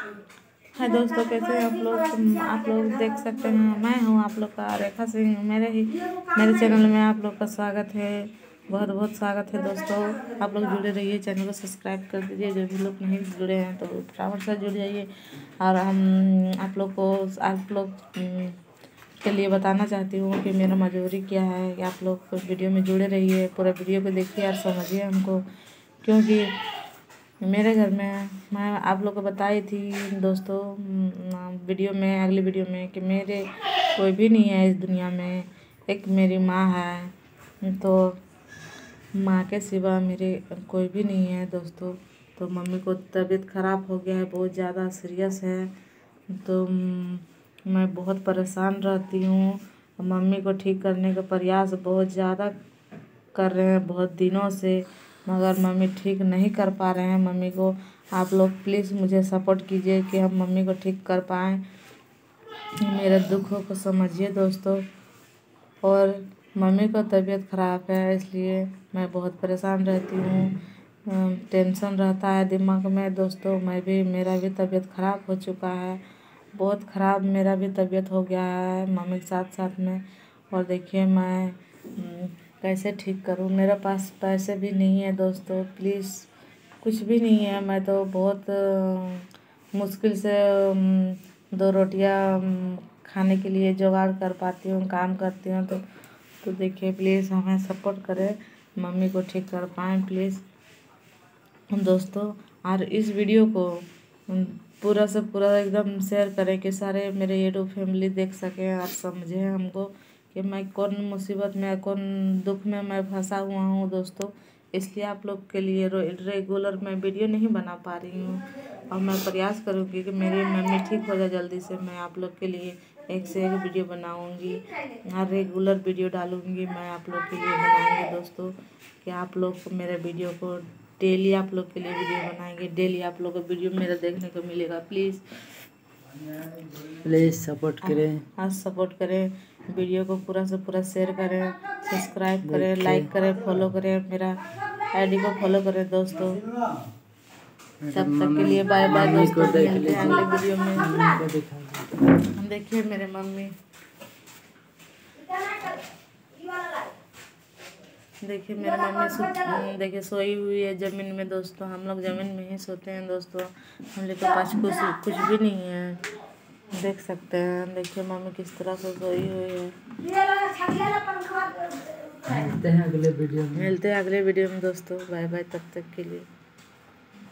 हाय दोस्तों, कैसे हैं आप लोग देख सकते हैं मैं हूं आप लोग का रेखा सिंह। मेरे चैनल में आप लोग का स्वागत है, बहुत बहुत स्वागत है दोस्तों। आप लोग जुड़े रहिए, चैनल को सब्सक्राइब कर दीजिए। जो भी लोग नहीं जुड़े हैं तो फटाफट से जुड़ जाइए। और आप लोग के लिए बताना चाहती हूँ कि मेरा मजबूरी क्या है कि आप लोग वीडियो में जुड़े रहिए, पूरा वीडियो को देखिए और समझिए हमको, क्योंकि मेरे घर में मैं आप लोग को बताई थी दोस्तों अगली वीडियो में कि मेरे कोई भी नहीं है इस दुनिया में, एक मेरी माँ है। तो माँ के सिवा मेरे कोई भी नहीं है दोस्तों। तो मम्मी को तबीयत ख़राब हो गया है, बहुत ज़्यादा सीरियस है। तो मैं बहुत परेशान रहती हूँ। मम्मी को ठीक करने का प्रयास बहुत ज़्यादा कर रहे हैं बहुत दिनों से, मगर मम्मी ठीक नहीं कर पा रहे हैं। मम्मी को आप लोग प्लीज़ मुझे सपोर्ट कीजिए कि हम मम्मी को ठीक कर पाएँ। मेरे दुखों को समझिए दोस्तों। और मम्मी को तबीयत ख़राब है, इसलिए मैं बहुत परेशान रहती हूँ। टेंशन रहता है दिमाग में दोस्तों। मेरा भी तबीयत ख़राब हो चुका है, बहुत ख़राब मेरा भी तबीयत हो गया है मम्मी के साथ साथ में। और देखिए मैं कैसे ठीक करूं, मेरे पास पैसे भी नहीं है दोस्तों। प्लीज़, कुछ भी नहीं है। मैं तो बहुत मुश्किल से 2 रोटियां खाने के लिए जुगाड़ कर पाती हूँ, काम करती हूँ। तो देखिए प्लीज़ हमें सपोर्ट करें, मम्मी को ठीक कर पाएँ प्लीज़ दोस्तों। और इस वीडियो को पूरा से पूरा एकदम शेयर करें कि सारे मेरे यूट्यूब फैमिली देख सकें और समझें हमको कि मैं कौन मुसीबत में, कौन दुख में मैं फंसा हुआ हूँ दोस्तों। इसलिए आप लोग के लिए रेगुलर मैं वीडियो नहीं बना पा रही हूँ। और मैं प्रयास करूँगी कि मेरी मम्मी ठीक हो जाए जल्दी से। मैं आप लोग के लिए एक से एक वीडियो बनाऊँगी और रेगुलर वीडियो डालूँगी। मैं आप लोग के लिए बनाऊँगी दोस्तों कि आप लोग मेरे वीडियो को डेली आप लोग के लिए वीडियो बनाएंगे। डेली आप लोग को वीडियो मेरा देखने को मिलेगा। प्लीज़ सपोर्ट करें। हाँ, सपोर्ट करें। वीडियो को पूरा से पूरा शेयर करें, सब्सक्राइब करें, लाइक करें, फॉलो करें, मेरा आईडी को फॉलो करें दोस्तों। तब तक के लिए बाय बाय दोस्तों, मिलते हैं अगले वीडियो में। देखिए मेरे मम्मी, देखिए मेरी मम्मी देखिए सोई हुई है ज़मीन में दोस्तों। हम लोग ज़मीन में ही सोते हैं दोस्तों। हम लोग के पास कुछ भी नहीं है, देख सकते हैं। देखिए मम्मी किस तरह से सोई हुई है। मिलते हैं अगले वीडियो में दोस्तों। बाय बाय तब तक के लिए।